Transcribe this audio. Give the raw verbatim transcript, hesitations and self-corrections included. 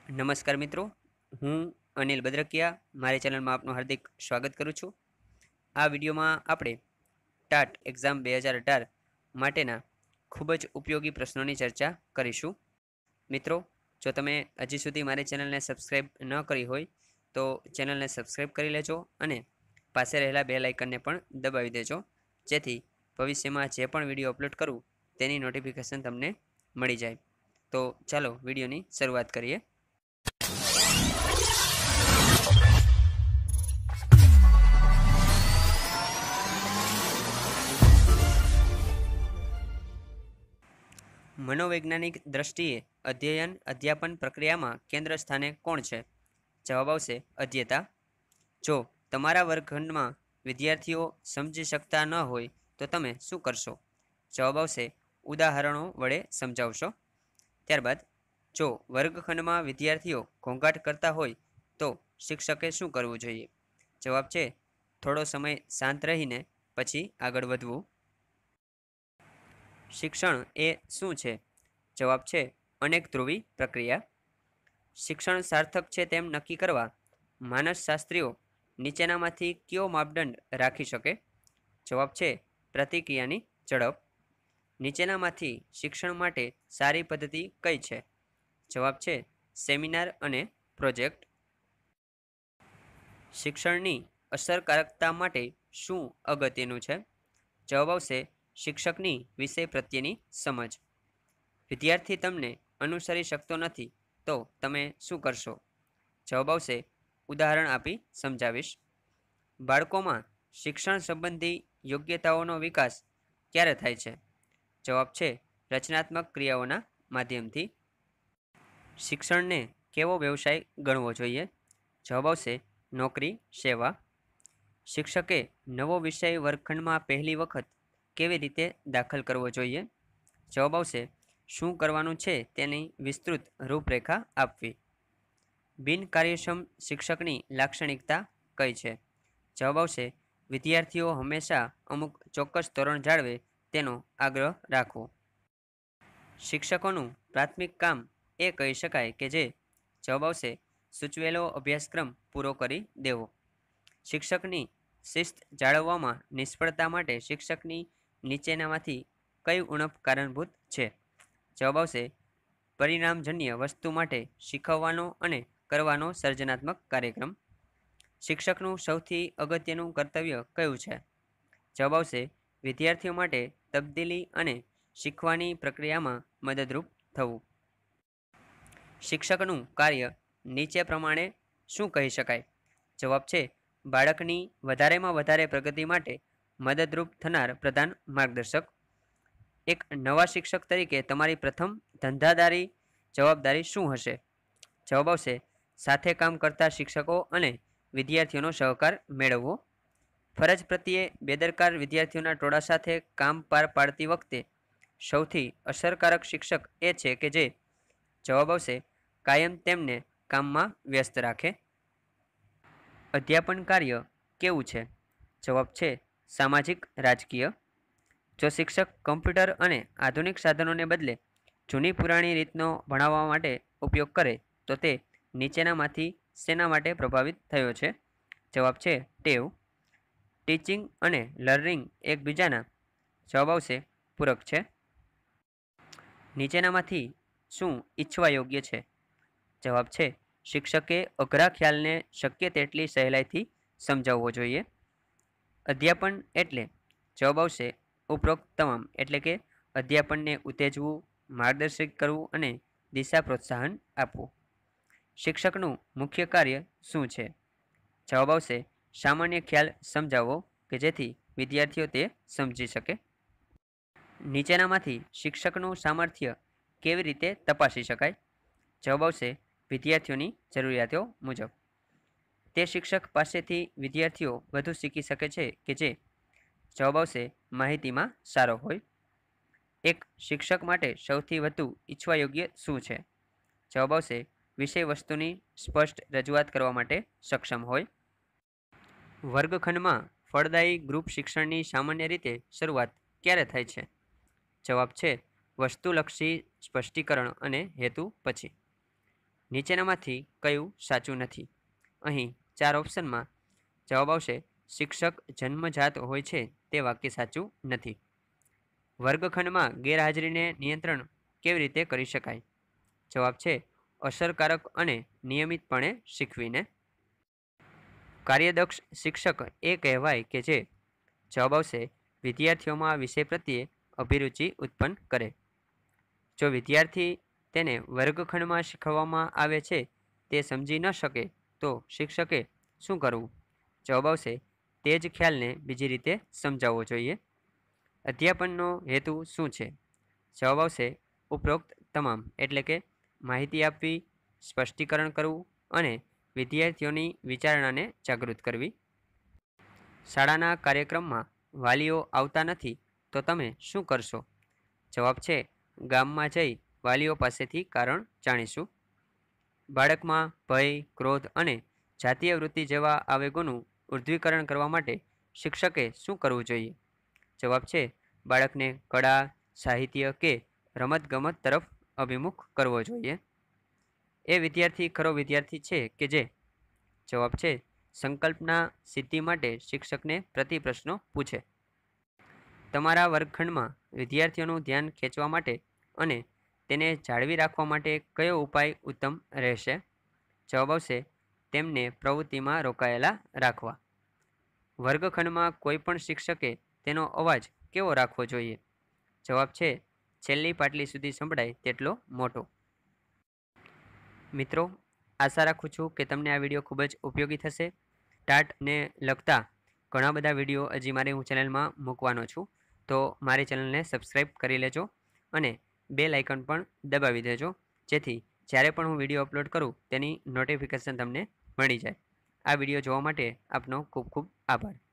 નમસ્કાર મિત્રો, હું અનિલ બદ્રકિયા મારી ચેનલમાં આપનું હાર્દિક સ્વાગત કરું છું। આ વિડીયોમાં આપણે ટાટ એક્ઝામ બે હજાર અઢાર માટેના ખૂબ જ ઉપયોગી પ્રશ્નોની ચર્ચા કરીશું। મિત્રો, જો તમે હજી સુધી મારી ચેનલને સબસ્ક્રાઈબ ન કરી હોય તો ચેનલને સબસ્ક્રાઈબ કરી લેજો અને પાસે રહેલા બેલ આઇકનને પણ દબાવી દેજો, જેથી ભવિષ્યમાં જે પણ વિડીયો અપલોડ કરું તેની નોટિફિકેશન તમને મળી જાય। તો ચાલો વિડીયોની શરૂઆત કરીએ। મનોવૈજ્ઞાનિક દ્રષ્ટિએ અધ્યયન અધ્યાપન પ્રક્રિયામાં કેન્દ્ર સ્થાને કોણ છે? જવાબ આવશે અધ્યેતા। જો તમારા વર્ગખંડમાં વિદ્યાર્થીઓ સમજી શકતા ન હોય તો તમે શું કરશો? જવાબ આવશે ઉદાહરણો વડે સમજાવશો। ત્યારબાદ જો વર્ગખંડમાં વિદ્યાર્થીઓ ઘોંઘાટ કરતા હોય તો શિક્ષકે શું કરવું જોઈએ? જવાબ છે થોડો સમય શાંત રહીને પછી આગળ વધવું। શિક્ષણ એ શું છે? જવાબ છે અનેક ધ્રુવી પ્રક્રિયા। શિક્ષણ સાર્થક છે તેમ નક્કી કરવા માનસશાસ્ત્રીઓ નીચેનામાંથી કયો માપદંડ રાખી શકે? જવાબ છે પ્રતિક્રિયાની ઝડપ। નીચેનામાંથી શિક્ષણ માટે સારી પદ્ધતિ કઈ છે? જવાબ છે સેમિનાર અને પ્રોજેક્ટ। શિક્ષણની અસરકારકતા માટે શું અગત્યનું છે? જવાબ આવશે શિક્ષકની વિષય પ્રત્યેની સમજ। વિદ્યાર્થી તમને અનુસરી શકતો નથી તો તમે શું કરશો? જવાબ આવશે ઉદાહરણ આપી સમજાવીશ। બાળકોમાં શિક્ષણ સંબંધી યોગ્યતાઓનો વિકાસ ક્યારે થાય છે? જવાબ છે રચનાત્મક ક્રિયાઓના માધ્યમથી। શિક્ષણને કેવો વ્યવસાય ગણવો જોઈએ? જવાબ આવશે નોકરી સેવા। શિક્ષકે નવો વિષય વર્ગખંડમાં પહેલી વખત કેવી રીતે દાખલ કરવો જોઈએ? જવાબ આવશે શું કરવાનું છે તેની વિસ્તૃત રૂપરેખા આપવી। બિનકાર્યક્ષમ શિક્ષકની લાક્ષણિકતા કઈ છે? જવાબ આવશે વિદ્યાર્થીઓ હંમેશા અમુક ચોક્કસ ધોરણ જાળવે તેનો આગ્રહ રાખવો। શિક્ષકોનું પ્રાથમિક કામ એ કહી શકાય કે જે? જવાબ આવશે સૂચવેલો અભ્યાસક્રમ પૂરો કરી દેવો। શિક્ષકની શિસ્ત જાળવવામાં નિષ્ફળતા માટે શિક્ષકની નીચેનામાંથી કઈ ઉણપ કારણભૂત છે? જવાબ આવશે પરિણામજન્ય વસ્તુ માટે શીખવવાનો અને કરવાનો સર્જનાત્મક કાર્યક્રમ। શિક્ષકનું સૌથી અગત્યનું કર્તવ્ય કયું છે? જવાબ આવશે વિદ્યાર્થીઓ માટે તબદીલી અને શીખવાની પ્રક્રિયામાં મદદરૂપ થવું। શિક્ષકનું કાર્ય નીચે પ્રમાણે શું કહી શકાય? જવાબ છે બાળકની વધારેમાં વધારે પ્રગતિ માટે મદદરૂપ થનાર પ્રધાન માર્ગદર્શક। એક નવા શિક્ષક તરીકે તમારી પ્રથમ ધંધાદારી જવાબદારી શું હશે? જવાબ આવશે સાથે કામ કરતા શિક્ષકો અને વિદ્યાર્થીઓનો સહકાર મેળવવો। ફરજ પ્રત્યે બેદરકાર વિદ્યાર્થીઓના ટોળા સાથે કામ પાર પાડતી વખતે સૌથી અસરકારક શિક્ષક એ છે કે જે? જવાબ આવશે કાયમ તેમને કામમાં વ્યસ્ત રાખે। અધ્યાપન કાર્ય કેવું છે? જવાબ છે સામાજિક રાજકીય। જો શિક્ષક કમ્પ્યુટર અને આધુનિક સાધનોને બદલે જૂની પુરાણી રીતનો ભણાવવા માટે ઉપયોગ કરે તો તે નીચેનામાંથી શેના માટે પ્રભાવિત થયો છે? જવાબ છે ટેવ। ટીચિંગ અને લર્નિંગ એકબીજાના? જવાબ આવશે પૂરક છે। નીચેનામાંથી શું ઈચ્છવા યોગ્ય છે? જવાબ છે શિક્ષકે અઘરા ખ્યાલને શક્ય તેટલી સહેલાઈથી સમજાવવો જોઈએ। અધ્યાપન એટલે? જવાબ આવશે ઉપરોક્ત તમામ, એટલે કે અધ્યાપનને ઉત્તેજવું, માર્ગદર્શિત કરવું અને દિશા પ્રોત્સાહન આપવું। શિક્ષકનું મુખ્ય કાર્ય શું છે? જવાબ આવશે સામાન્ય ખ્યાલ સમજાવવો કે જેથી વિદ્યાર્થીઓ તે સમજી શકે। નીચેનામાંથી શિક્ષકનું સામર્થ્ય કેવી રીતે તપાસી શકાય? જવાબ આવશે વિદ્યાર્થીઓની જરૂરિયાતો મુજબ। તે શિક્ષક પાસેથી વિદ્યાર્થીઓ વધુ શીખી શકે છે કે જે? જવાબ આવશે માહિતીમાં સારો હોય। એક શિક્ષક માટે સૌથી વધુ ઈચ્છવા યોગ્ય શું છે? જવાબ આવશે વિષય વસ્તુની સ્પષ્ટ રજૂઆત કરવા માટે સક્ષમ હોય। વર્ગખંડમાં ફળદાયી ગ્રુપ શિક્ષણની સામાન્ય રીતે શરૂઆત ક્યારે થાય છે? જવાબ છે વસ્તુલક્ષી સ્પષ્ટીકરણ અને હેતુ પછી। નીચેનામાંથી કયું સાચું નથી? અહીં ચાર ઓપ્શનમાં જવાબ આવશે શિક્ષક જન્મજાત હોય છે તે વાક્ય સાચું નથી. વર્ગખંડમાં ગેરહાજરીને નિયંત્રણ કેવી રીતે કરી શકાય? જવાબ છે અસરકારક અને નિયમિતપણે શીખવીને. કાર્યદક્ષ શિક્ષક એ કહેવાય કે જે જવાબ આવશે વિદ્યાર્થીઓમાં વિષય પ્રત્યે અભિરુચિ ઉત્પન્ન કરે. જો વિદ્યાર્થી તેને વર્ગખંડમાં શીખવવામાં આવે છે તે સમજી ન શકે તો શિક્ષકે શું કરવું? જવાબ આવશે તે જ ખ્યાલને બીજી રીતે સમજાવવો જોઈએ. અધ્યાપનનો હેતુ શું છે? જવાબ આવશે ઉપરોક્ત તમામ, એટલે કે માહિતી આપવી, સ્પષ્ટીકરણ કરવું અને વિદ્યાર્થીઓની વિચારણાને જાગૃત કરવી. શાળાના કાર્યક્રમમાં વાલીઓ આવતા નથી તો તમે શું કરશો? જવાબ છે ગામમાં જઈ વાલીઓ પાસેથી કારણ જાણીશું. બાળકમાં ભય, ક્રોધ અને જાતીય વૃત્તિ જેવા આવેગોનું ઉર્ધ્વીકરણ કરવા માટે શિક્ષકે શું કરવું જોઈએ? જવાબ છે બાળકને કળા, સાહિત્ય કે રમતગમત તરફ અભિમુખ કરવો જોઈએ. એ વિદ્યાર્થી ખરો વિદ્યાર્થી છે કે જે જવાબ છે સંકલ્પના સિદ્ધિ માટે શિક્ષકને પ્રતિ પ્રશ્નો પૂછે. તમારા વર્ગખંડમાં વિદ્યાર્થીઓનું ધ્યાન ખેંચવા માટે અને તેને જાળવી રાખવા માટે કયો ઉપાય ઉત્તમ રહેશે? જવાબ આવશે તેમને પ્રવૃત્તિમાં રોકાયેલા રાખવા. વર્ગખંડમાં કોઈ પણ શિક્ષકે તેનો અવાજ કેવો રાખવો જોઈએ? જવાબ છે છેલ્લી પાટલી સુધી સંભળાય તેટલો મોટો. મિત્રો, આશા રાખું છું કે તમને આ વિડીયો ખૂબ જ ઉપયોગી થશે. ટાટને લગતા ઘણા બધા વિડીયો હજી મારી હું ચેનલમાં મૂકવાનો છું, તો મારી ચેનલને સબસ્ક્રાઈબ કરી લેજો અને બેલ આઇકન પણ દબાવી દેજો, જેથી જ્યારે પણ હું વિડીયો અપલોડ કરું તેની નોટિફિકેશન તમને મળી જાય. આ વિડીયો જોવા માટે આપનો ખૂબ ખૂબ આભાર.